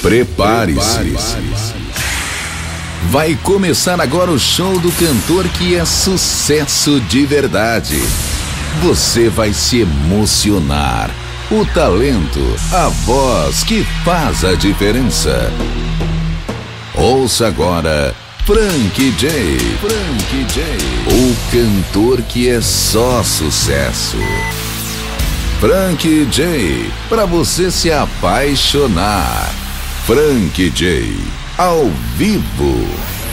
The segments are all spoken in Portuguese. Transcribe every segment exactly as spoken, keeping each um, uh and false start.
Prepare-se. Vai começar agora o show do cantor que é sucesso de verdade. Você vai se emocionar. O talento, a voz que faz a diferença. Ouça agora Frank J. Frank J. O cantor que é só sucesso. Frank J. Pra você se apaixonar. Frank J. Ao vivo.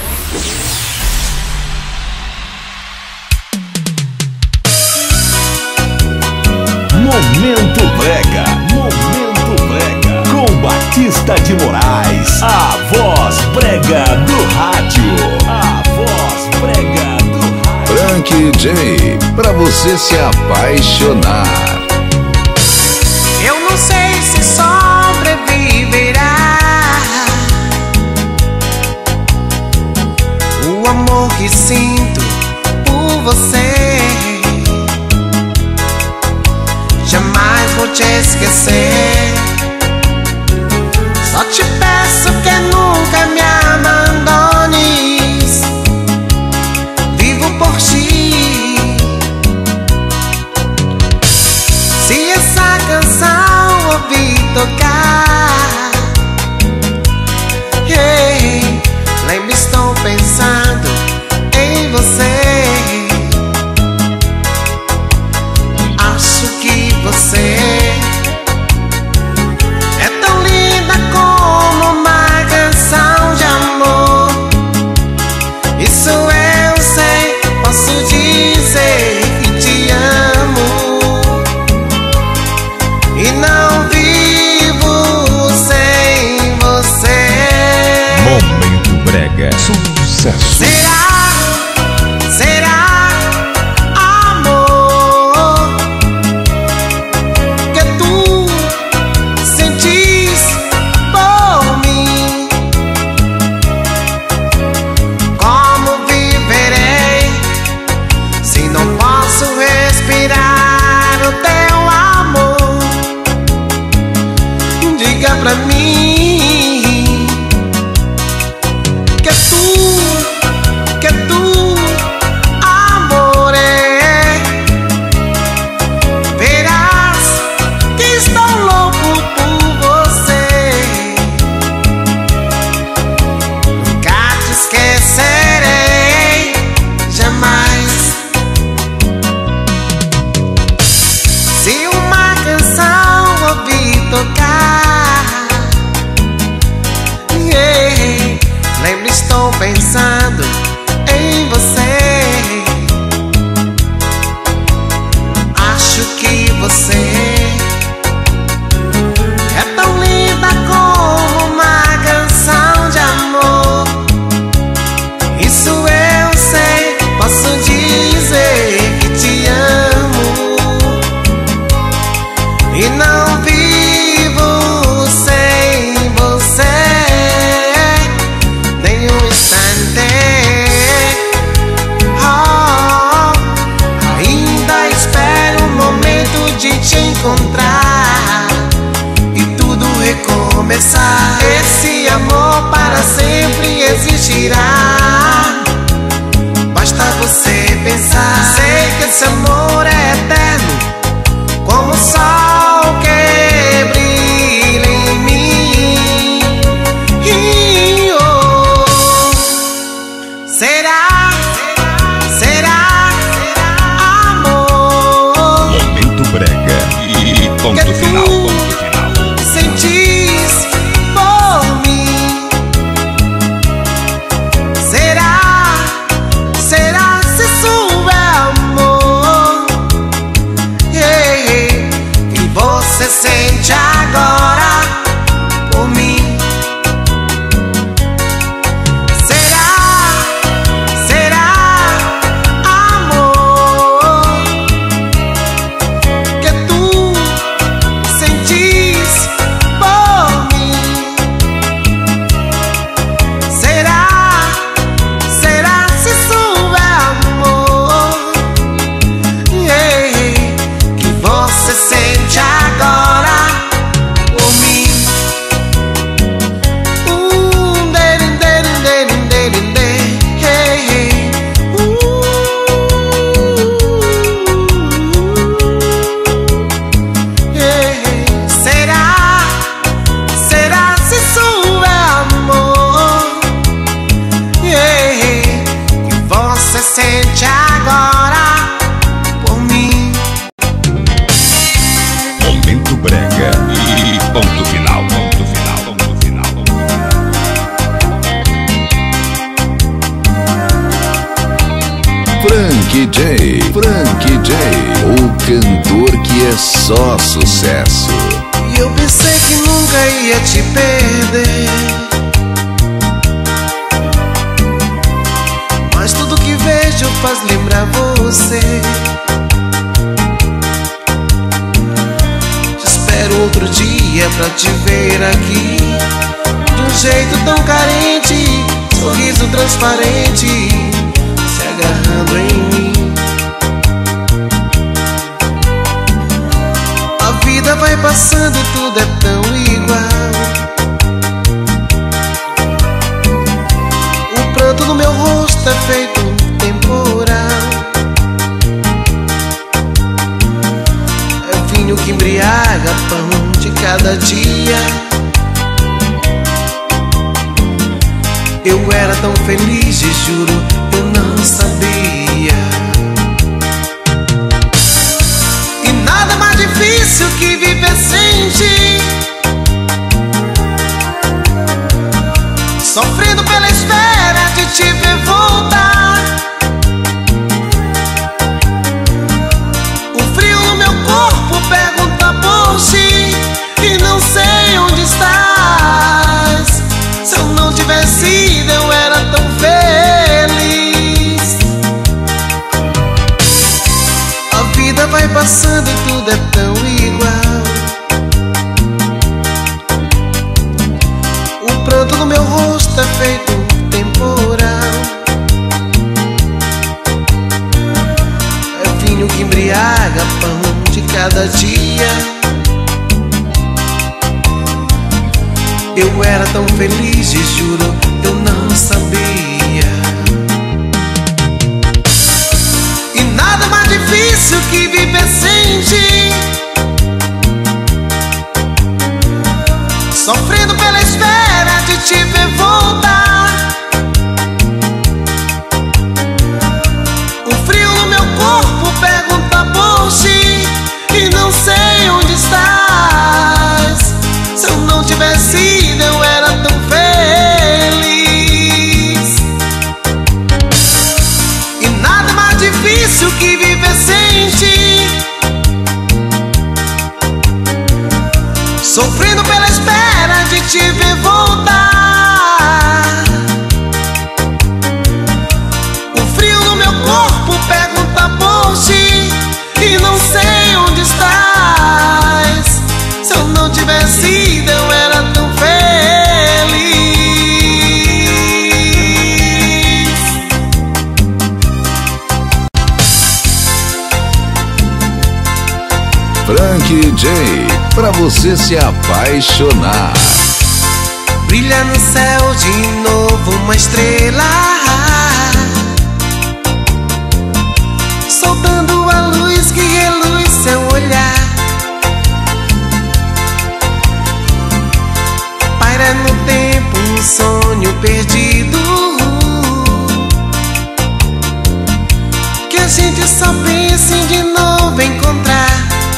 Momento Brega, Momento Brega, com Batista de Moraes, a voz brega do rádio, a voz brega do rádio. Frank J, pra você se apaixonar. Eu não sei se sobreviverá o amor que sinto por você. Jamais vou te esquecer. Só te peço que nunca me abandones. Vivo por ti. Se essa canção ouvir tocar, hey, lembra, estou pensando em você. Você é tão linda como uma canção de amor. Isso eu sei, posso dizer que te amo. E não vivo sem você. Momento Brega, sucesso. Será, será pra mim que tu, que tu, amor, é. Verás que estou louco por você. Nunca te esquecerei, jamais. Se uma canção ouvir tocar, lembro, estou pensando em você. Acho que você é tão linda como uma canção de amor. Isso eu sei, posso dizer que te amo. E não vivo sem você. Frank J. Frank J, o cantor que é só sucesso. E eu pensei que nunca ia te perder, mas tudo que vejo faz lembrar você. Te espero outro dia pra te ver aqui, de um jeito tão carente, sorriso transparente, se agarrando em mim. A vida vai passando e tudo é tão igual. O pranto no meu rosto é feito um temporal. É vinho que embriaga, pão de cada dia. Eu era tão feliz e juro, eu não sabia. E nada mais difícil que viver sem ti, sofrendo pela espera de te ver voltar. O frio no meu corpo pergunta por ti, e não sei onde estás. Se eu não tivesse ido, eu era tão feliz. A vida vai passando e tudo é tão igual. O pranto no meu rosto é feito um temporal. É vinho que embriaga, pão de cada dia. Eu era tão feliz e juro, eu não sabia. E nada mais difícil que viver sem ti, sofrendo pela espera de te ver voltar. O frio no meu corpo pergunta por ti, e não sei onde estás. Se eu não tivesse ido, eu era tão feliz. E nada mais difícil que viver sem ti, sofrendo pela espera de te ver voltar. O frio no meu corpo pergunta por ti, e não sei onde estás. Se eu não tivesse ido, eu era tão feliz. Frank J, pra você se apaixonar. Brilha no céu de novo uma estrela, soltando a luz que reluz seu olhar. Paira no tempo um sonho perdido, que a gente só pensa em de novo encontrar.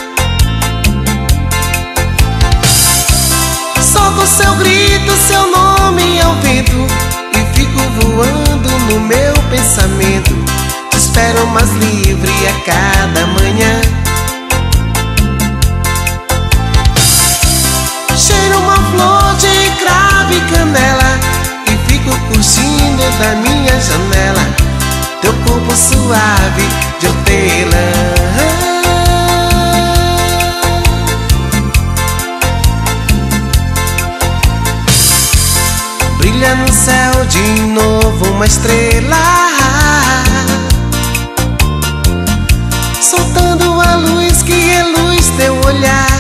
Solto seu grito, seu nome ao vento, e fico voando no meu pensamento. Te espero mais livre a cada manhã. Cheiro uma flor de cravo e canela, e fico curtindo da minha janela teu corpo suave de hortelã. Brilha no céu de novo uma estrela, soltando a luz que reluz teu olhar.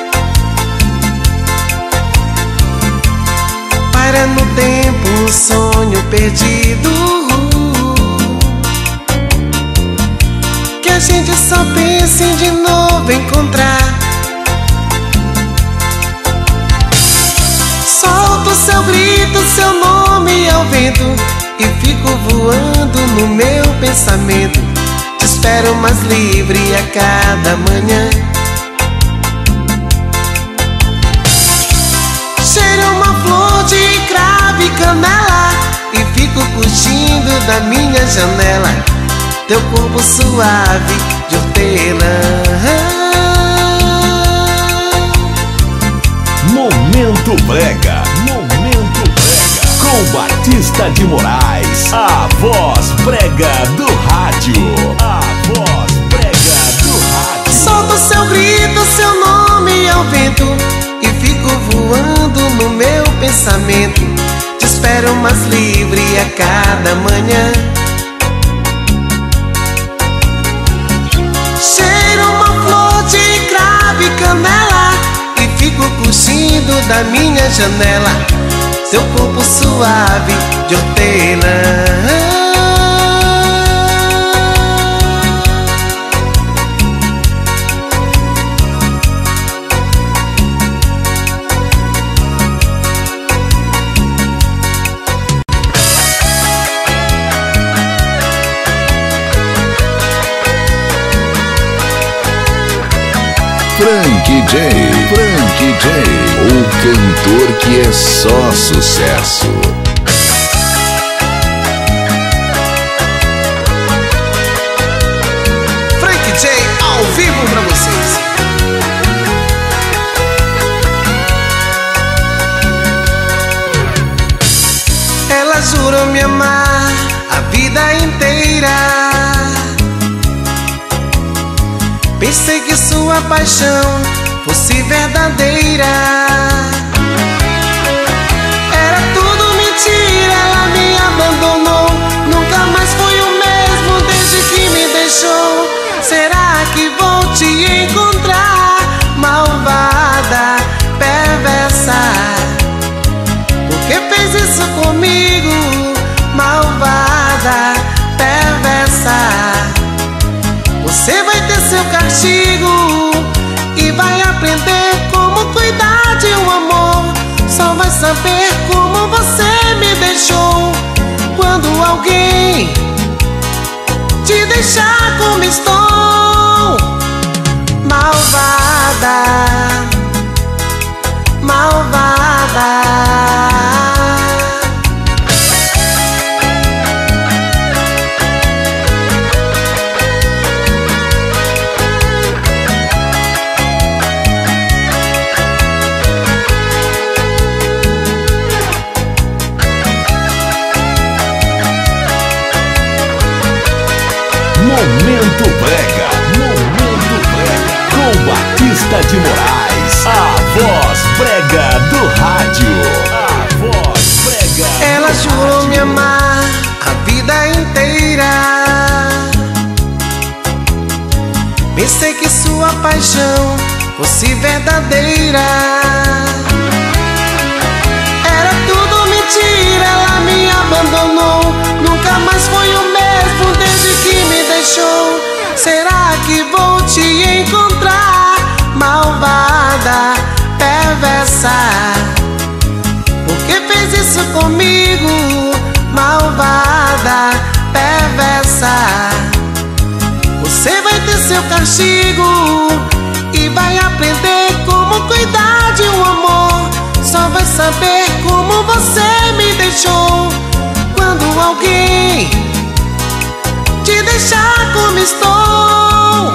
Paira no tempo um sonho perdido, que a gente só pensa em de novo encontrar. Solto seu grito, seu nome ao vento, e fico voando no meu pensamento. Te espero mais livre a cada manhã. Cheiro uma flor de cravo e canela, e fico curtindo da minha janela teu corpo suave de hortelã. Momento Brega, Momento Brega, com Batista de Moraes, a voz brega do rádio, a voz brega do rádio. Solto seu grito, seu nome ao vento, e fico voando no meu pensamento. Te espero mais livre a cada manhã. Cheiro uma flor de cravo e canela, e fico curtindo da minha janela seu corpo suave de hortelã. Frank J, Frank J, o cantor que é só sucesso. Frank J ao vivo pra vocês. Ela jurou me amar a vida inteira. Pensei que sua paixão fosse verdadeira. Era tudo mentira, ela me abandonou. Nunca mais foi o mesmo desde que me deixou. Será que vou te encontrar, malvada, perversa? Por que fez isso comigo, malvada, perversa? Você vai ter seu castigo e vai aprender como cuidar de um amor. Só vai saber como você me deixou quando alguém te deixar como estou. Malvada, malvada. Momento Brega, Momento Brega, com Batista de Moraes, a voz brega do rádio, a voz brega. Ela jurou me amar a vida inteira. Pensei que sua paixão fosse verdadeira. Era tudo mentira, ela me abandonou. Nunca mais foi o mesmo desde que me deixou. Será que vou te encontrar, malvada, perversa? Por que fez isso comigo, malvada, perversa? Você vai ter seu castigo e vai aprender como cuidar de um amor. Só vai saber como você me deixou quando alguém te deixar como estou.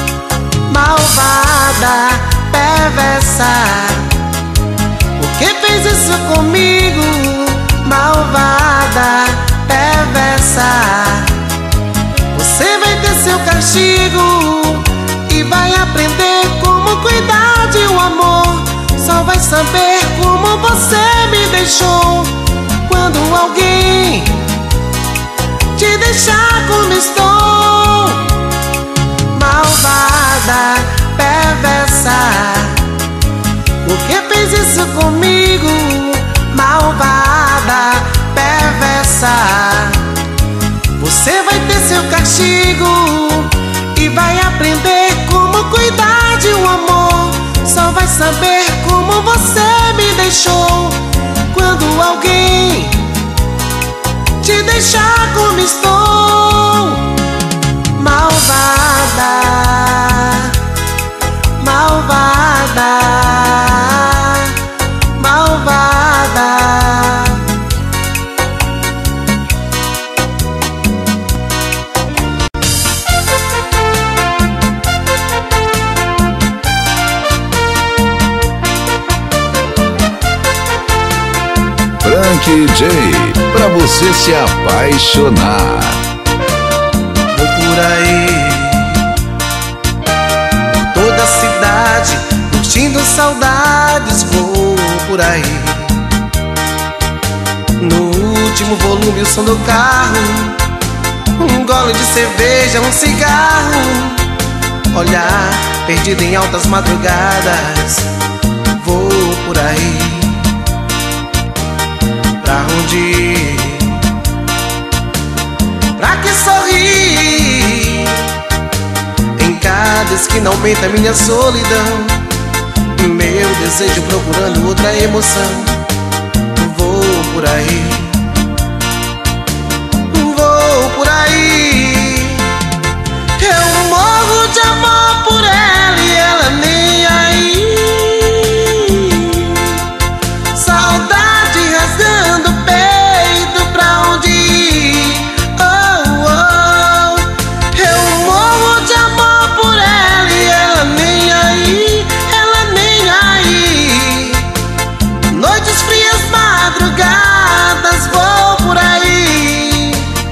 Malvada, perversa, por que fez isso comigo, malvada, perversa? Você vai ter seu castigo e vai aprender como cuidar de um amor. Só vai saber como você me deixou quando alguém te deixar como estou. Malvada, perversa, por que fez isso comigo, malvada, perversa? Você vai ter seu castigo e vai aprender como cuidar de um amor. Só vai saber como você me deixou quando alguém te deixar como estou. Malvada, malvada, malvada. Frank J, pra você se apaixonar. Vou por aí, por toda a cidade, curtindo saudades, vou por aí. No último volume o som do carro, um gole de cerveja, um cigarro, olhar perdido em altas madrugadas, vou por aí. Pra onde ir? Pra que sorrir? Em cada esquina aumenta minha solidão, meu desejo procurando outra emoção, vou por aí. Vou por aí. Eu morro de amor por ela e ela nem aí. Saudade rasgando o peito, pra onde ir? Oh, oh. Eu morro de amor por ela e ela nem aí. Ela nem aí. Noites frias, madrugadas, vou por aí.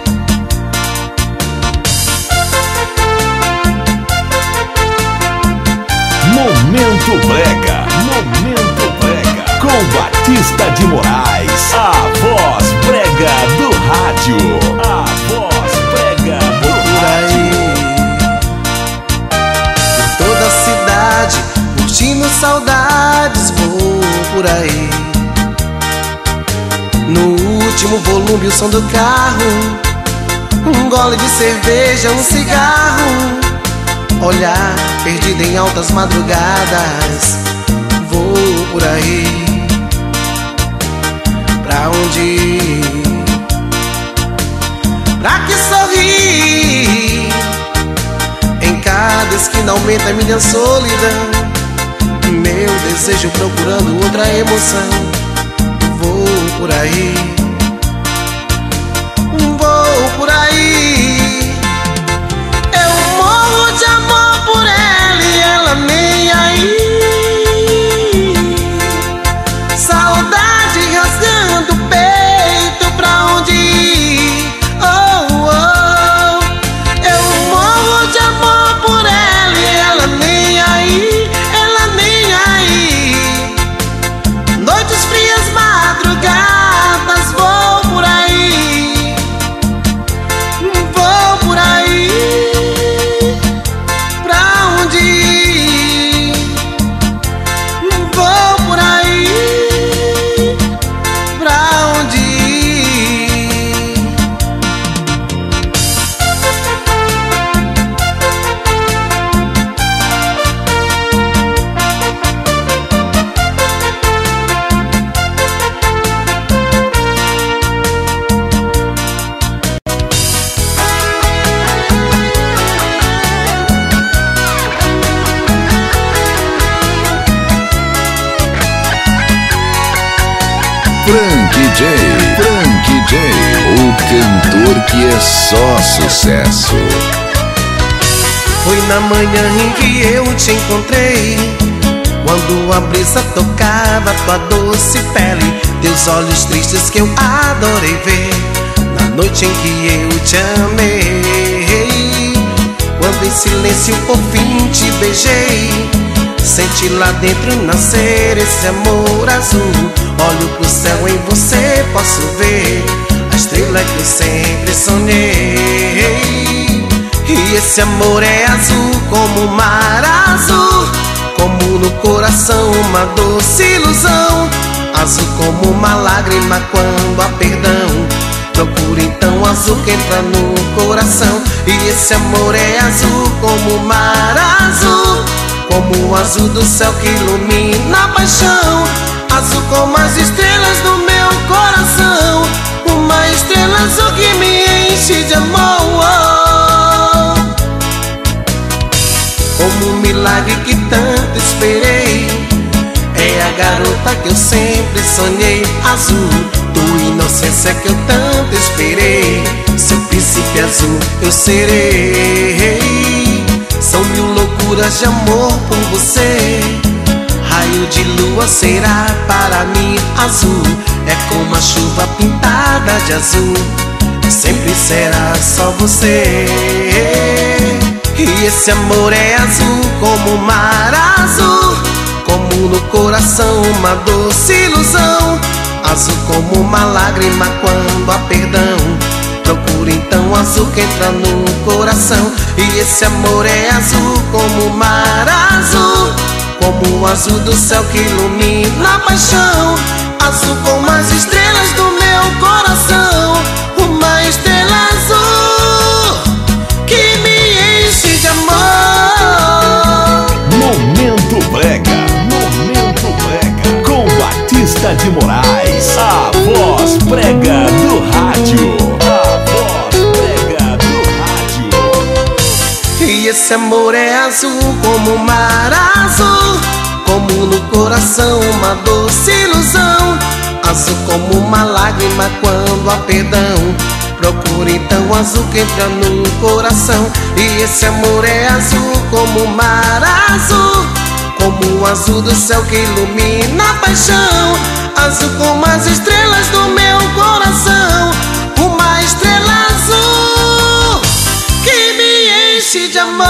Momento Brega, Momento Brega, com Batista de Moraes, a voz brega do rádio, a voz brega do Por aí, rádio. por toda a cidade, curtindo saudades, vou por aí. No último volume o som do carro, um gole de cerveja, um cigarro, olhar perdido em altas madrugadas, vou por aí. Pra onde ir? Pra que sorrir? Em cada esquina aumenta minha solidão, meu desejo procurando outra emoção, vou por aí. Vou por aí. Eu morro de amor por ela e ela nem aí. Saudade rasgando o peito, pra onde ir? Oh, oh. Eu morro de amor por ela e ela nem aí. Ela nem aí. Noites frias, madrugadas, vou por aí. Vou por aí. Pra onde ir? Vou por aí. Pra onde ir? Frank J, Frank J, o cantor que é só sucesso. Foi na manhã em que eu te encontrei, quando a brisa tocava tua doce pele, teus olhos tristes que eu adorei ver, na noite em que eu te amei. Quando em silêncio por fim te beijei, senti lá dentro nascer esse amor azul. Olho pro céu, em você posso ver a estrela que eu sempre sonhei. E esse amor é azul como o mar azul, como no coração uma doce ilusão, azul como uma lágrima quando há perdão. Procura então azul que entra no coração. E esse amor é azul como o mar azul, como o azul do céu que ilumina a paixão, azul como as estrelas do meu coração, uma estrela azul que me enche de amor. Como um milagre que tanto esperei, é a garota que eu sempre sonhei, azul, tua inocência que eu tanto esperei, seu príncipe azul eu serei. São mil loucuras de amor por você, raio de lua será para mim azul. é como a chuva pintada de azul. Sempre será só você. E esse amor é azul como o mar azul, como no coração uma doce ilusão. Azul como uma lágrima quando há perdão. Procura então azul que entra no coração. E esse amor é azul como o mar azul, como o azul do céu que ilumina a paixão. Azul como as estrelas do meu coração. Uma estrela azul que me enche de amor. Momento Brega, Momento Brega, com Batista de Moraes, a voz brega do rádio, a voz brega do rádio. E esse amor é azul como o mar azul, como no coração uma doce ilusão. Azul como uma lágrima quando há perdão. Procura então azul que entra no coração. E esse amor é azul como o mar azul, como o azul do céu que ilumina a paixão. Azul como as estrelas do meu coração. Uma estrela azul que me enche de amor.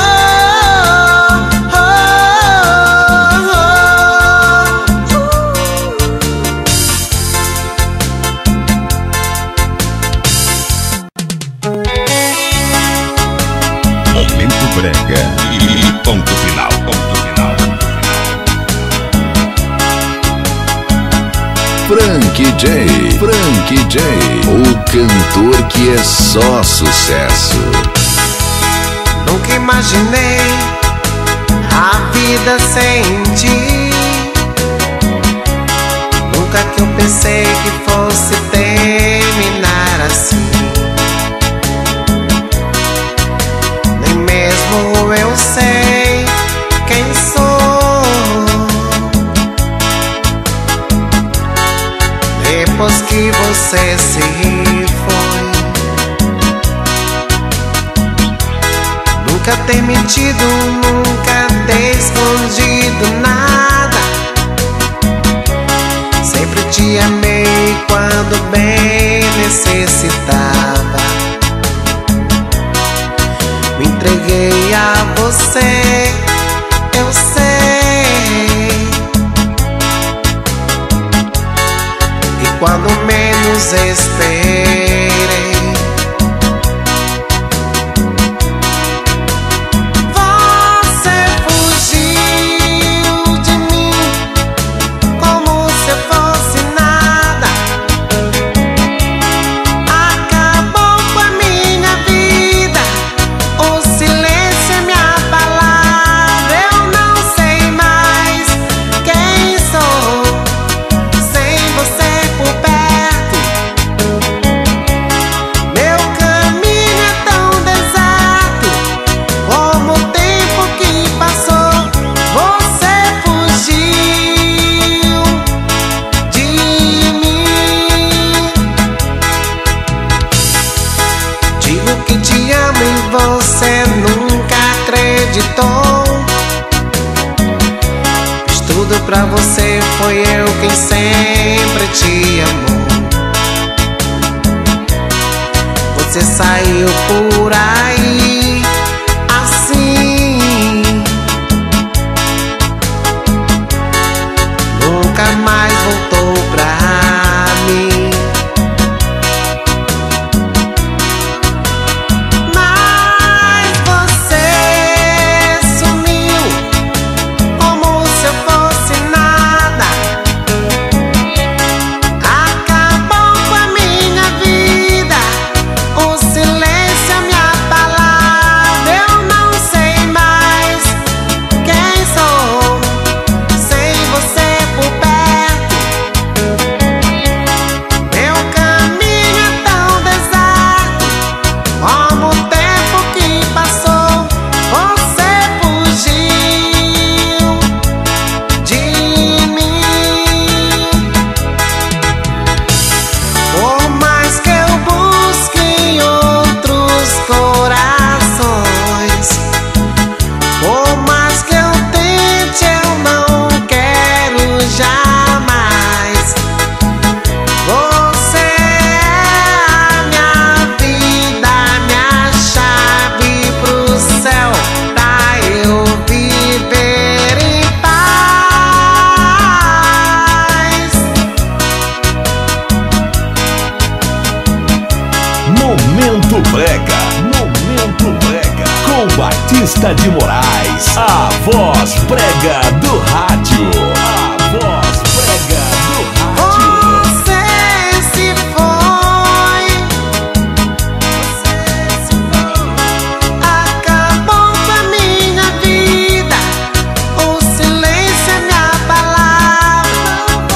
Brega e ponto final, ponto final. Frank J, Frank J, o cantor que é só sucesso. Nunca imaginei a vida sem ti. Nunca que eu pensei que fosse terminar assim. Eu sei quem sou. Depois que você se foi, nunca ter mentido, nunca ter escondido nada. Sempre te amei quando bem necessitava. Me entreguei a você, eu sei. E quando menos esperei, você fugiu de mim como se eu fosse nada. Acabou com a minha vida. O silêncio é minha palavra. Eu não sei mais quem sou sem você por perto. Meu caminho é tão deserto como o tempo que passou. Você fugiu de mim. Digo que te amo e você nunca acreditou. Fiz tudo pra você, foi eu quem sempre te amou. Você saiu por aí assim, nunca mais voltou pra mim. Mas você sumiu como se eu fosse nada. Acabou com a minha vida. O silêncio é minha palavra. Momento Brega, Momento Brega, com Batista de Moraes, a voz brega do rádio, a voz brega do rádio. Você se foi, você se foi, acabou com a minha vida, o silêncio é minha palavra.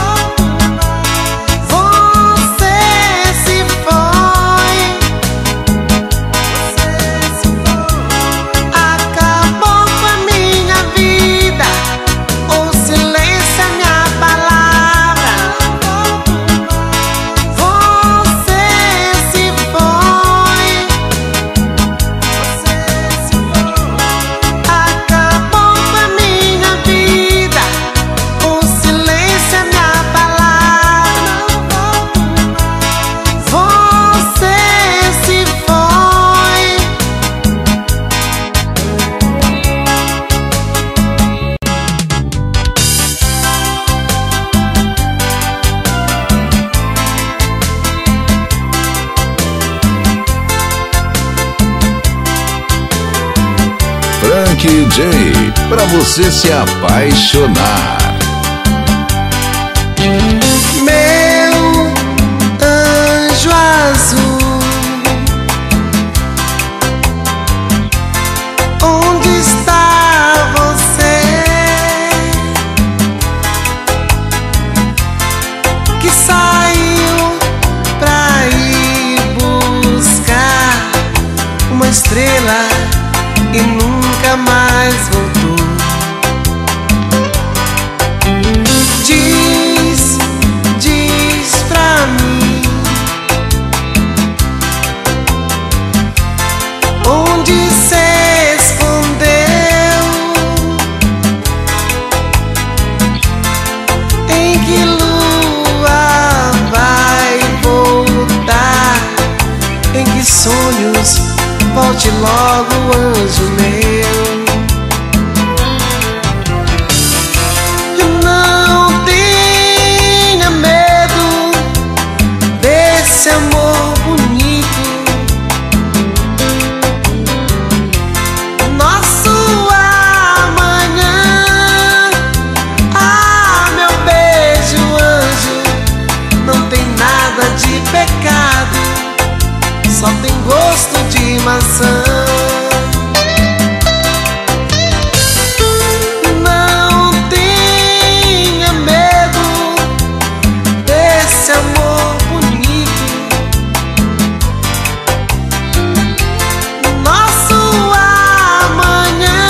Você se foi, você se foi, acabou com a minha vida, o silêncio é minha palavra. Você se foi, você se foi, acabou com a minha vida, o silêncio é minha palavra. Você se foi. Frank J, pra você se apaixonar. Meu anjo azul, onde está você? Que saiu pra ir buscar uma estrela e nunca mais voltou. Diz, diz pra mim, onde se escondeu? Em que lua vai voltar? Em que sonhos? Volte logo, anjo meu. Não tenha medo desse amor bonito. Nosso amanhã. Ah, meu beijo, anjo, não tem nada de pecado, só tem gosto de maçã. Não tenha medo desse amor bonito. Nosso amanhã.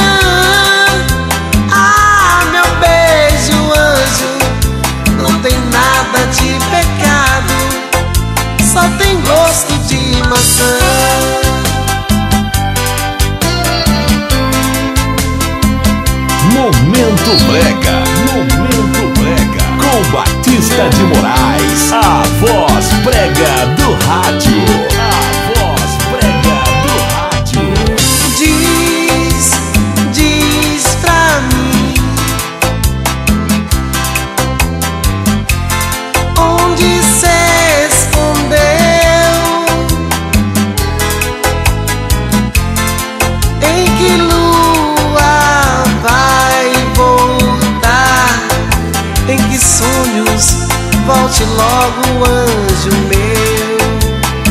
Ah, meu beijo, anjo, não tem nada de pecado, só tem gosto de maçã. Momento Brega, Momento Brega, com Batista de Moraes, a voz brega do rádio, a voz brega do rádio. Diz, diz pra mim, onde se escondeu? Em que lua vai voltar? Em que sonhos? Volte logo, anjo meu.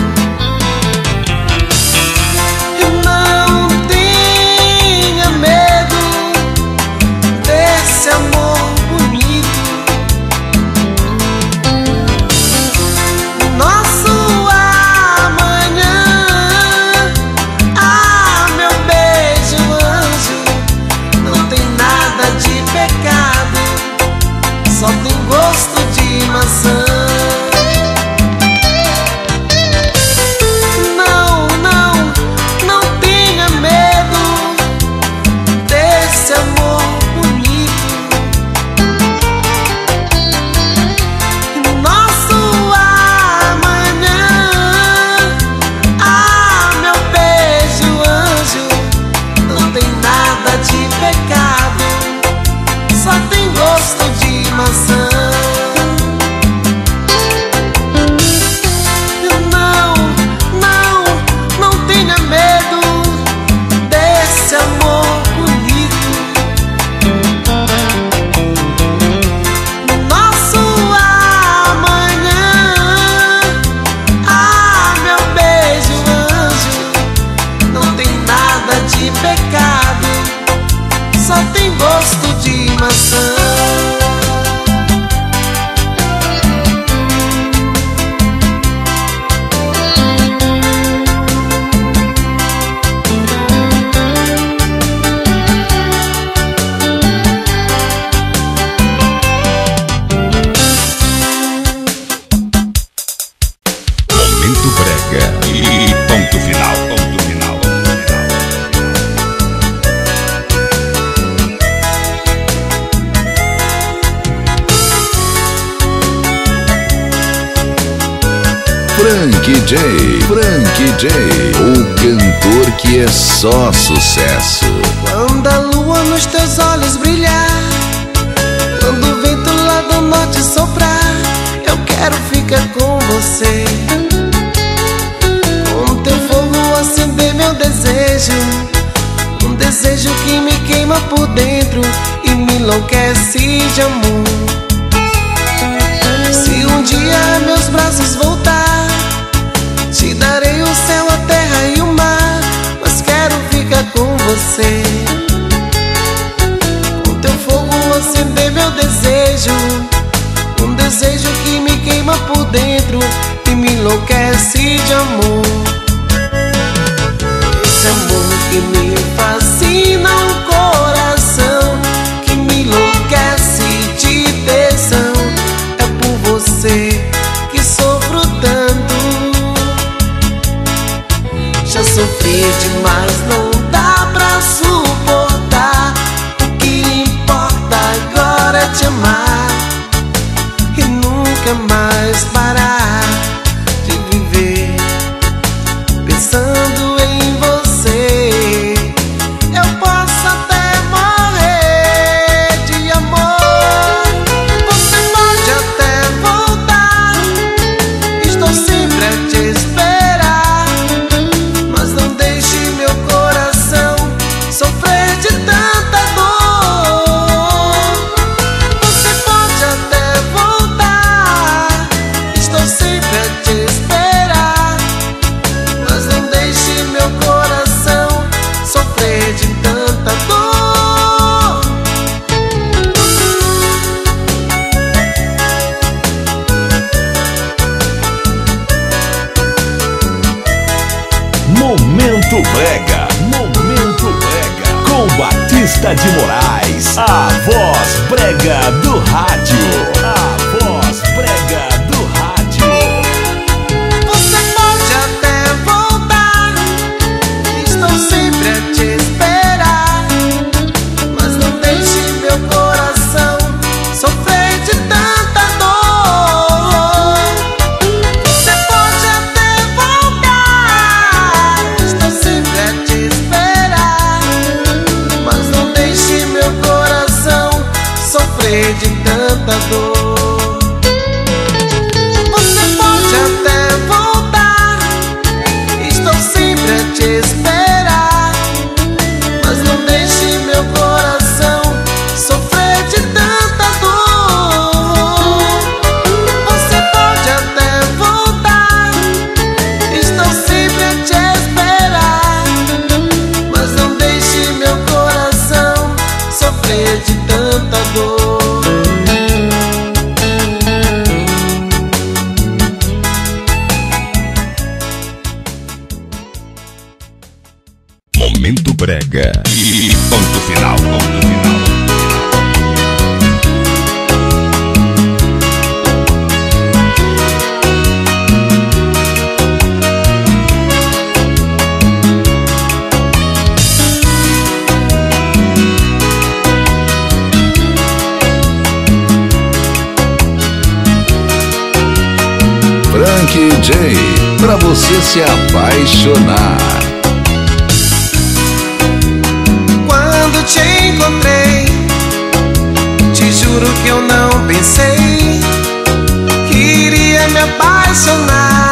Momento Brega. E ponto final, ponto final, ponto final. Frank J, Frank J, o cantor que é só sucesso. Quando a lua nos teus olhos brilhar, quando o vento lá do norte soprar, eu quero ficar com você. Com teu fogo acender meu desejo, um desejo que me queima por dentro e me enlouquece de amor. Se um dia meus braços voltar, te darei o céu, a terra e o mar, mas quero ficar com você. Com teu fogo acender meu desejo, um desejo que me queima por dentro e me enlouquece de amor. Esse amor que me fascina o coração, que me enlouquece de tesão, é por você que sofro tanto. Já sofri demais, não dá pra suportar. O que importa agora é te amar e nunca mais parar de viver pensando em você. Eu posso até morrer de amor, você pode até voltar, estou sempre a te esperar, mas não deixe meu coração sofrer de tanta dor. Você pode até voltar, estou sempre a te esperar, mas não deixe meu coração sofrer de tanta dor. Momento Brega, Momento Brega, com Batista de Moraes, a voz brega do rádio, a voz brega do rádio. Você pode até voltar, estou sempre a te esperar, mas não deixe meu coração sofrer de tanta dor. Você pode até voltar, estou sempre a te esperar, mas não deixe meu coração sofrer de tanta dor. Você pode até voltar, estou sempre a te esperar, mas não deixe meu coração sofrer de tanta dor. Você pode até voltar, estou sempre a te esperar, mas não deixe meu coração sofrer de tanta dor. Momento Brega. E ponto final, ponto final. Frank J, pra você se apaixonar. Quando te encontrei, te juro que eu não pensei que iria me apaixonar,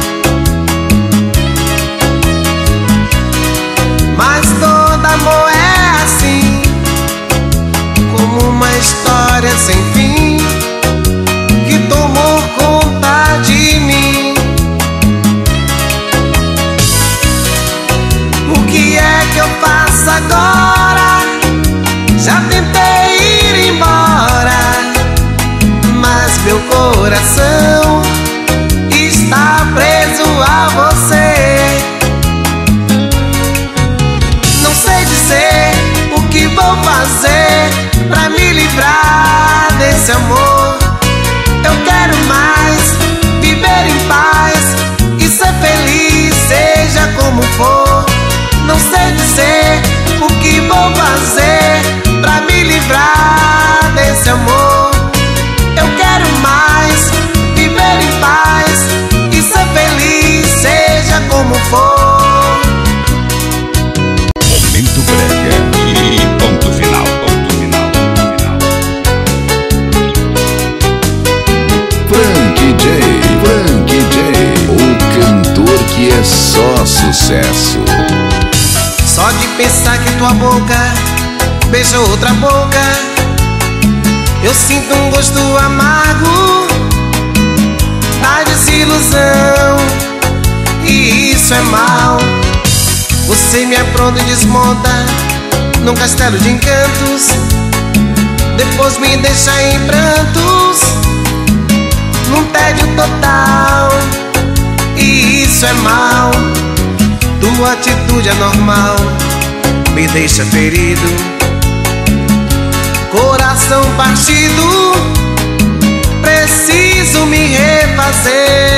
mas todo amor é assim, como uma história sem fim que tomou conta de mim. O que é que eu faço agora? Já tentei ir embora, mas meu coração está sucesso. Só de pensar que tua boca beijou outra boca, eu sinto um gosto amargo da desilusão, e isso é mal. Você me apronta e desmonta num castelo de encantos, depois me deixa em prantos, num tédio total, e isso é mal. Tua atitude é normal, me deixa ferido, coração partido, preciso me refazer.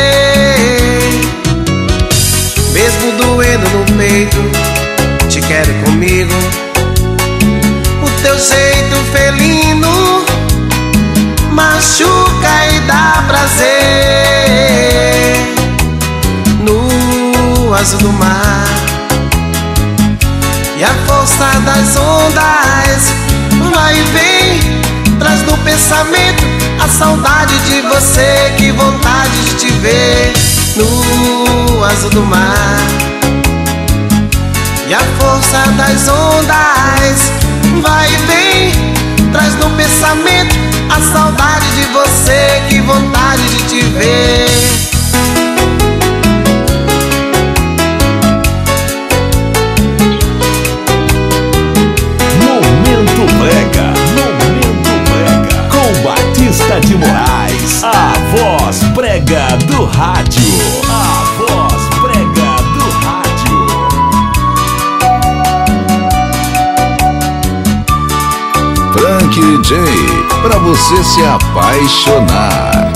Mesmo doendo no peito, te quero comigo. O teu jeito felino machuca e dá prazer. No azul do mar e a força das ondas vai e vem, traz no pensamento a saudade de você, que vontade de te ver. No azul do mar e a força das ondas vai e vem, traz no pensamento a saudade de você, que vontade de te ver. Momento Brega, Momento Brega, com Batista de Moraes, a voz brega do rádio, a voz brega do rádio. Frank J, pra você se apaixonar.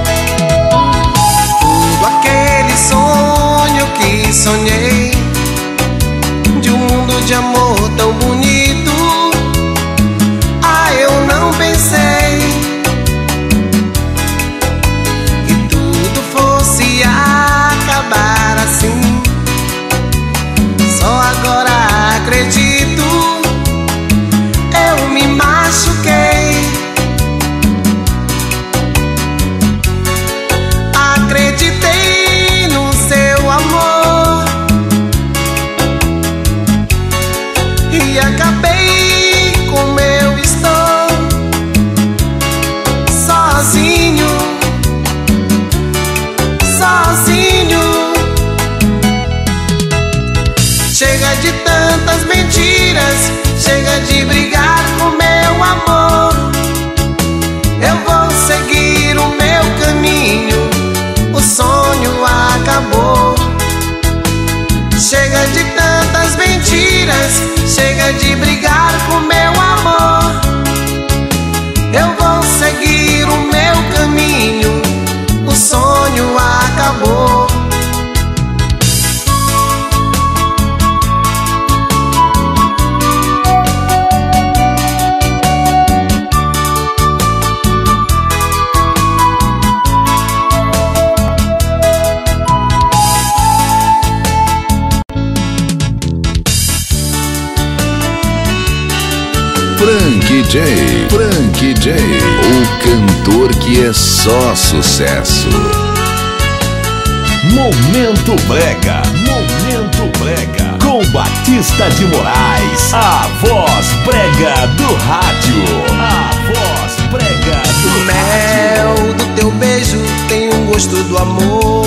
Tudo aquele sonho que sonhei, de um mundo de amor tão bonito, ah, eu não pensei que tudo fosse acabar assim. Só agora acredito, eu me machuquei. Acreditei no seu amor e acabei como eu estou, sozinho, sozinho. Chega de tantas mentiras, chega de brigar com meu amor. Eu vou seguir o meu caminho, o sonho acabou. Chega de tantas mentiras, chega de brigar com meu amor. Eu vou seguir o meu caminho, o sonho acabou. Frank J, Frank J, o cantor que é só sucesso. Momento Brega, Momento Brega, com Batista de Moraes, a voz brega do rádio, a voz brega do O mel rádio. do teu beijo tem um gosto do amor,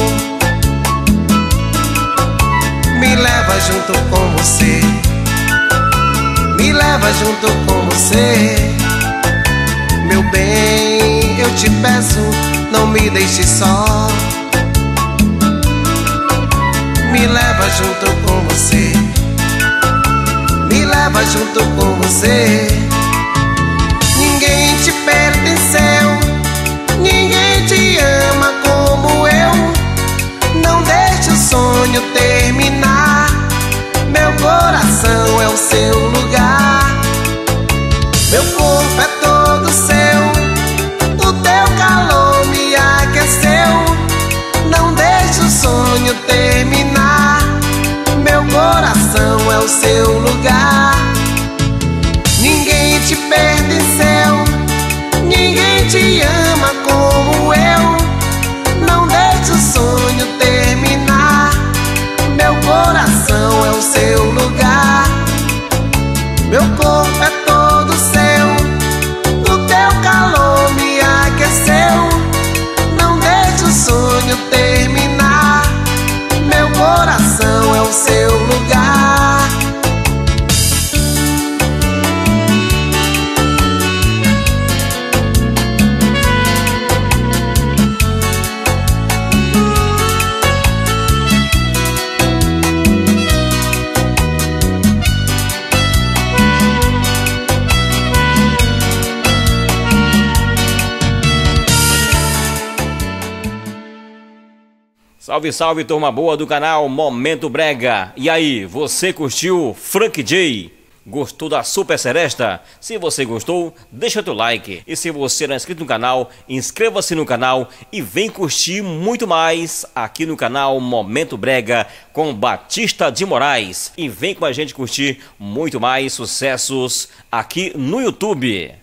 me leva junto com você, me leva junto com você. Meu bem, eu te peço, não me deixe só, me leva junto com você, me leva junto com você. Ninguém te pertenceu, ninguém te ama como eu. Não deixe o sonho terminar, meu coração é o seu lugar. Meu corpo é todo seu, o teu calor me aqueceu. Não deixe o sonho terminar, meu coração é o seu lugar. Ninguém te pertenceu, ninguém te ama como eu. Não deixe o sonho terminar, meu coração Salve, salve, turma boa do canal Momento Brega. E aí, você curtiu Frank J? Gostou da Super Seresta? Se você gostou, deixa teu like. E se você não é inscrito no canal, inscreva-se no canal e vem curtir muito mais aqui no canal Momento Brega com Batista de Moraes. E vem com a gente curtir muito mais sucessos aqui no YouTube.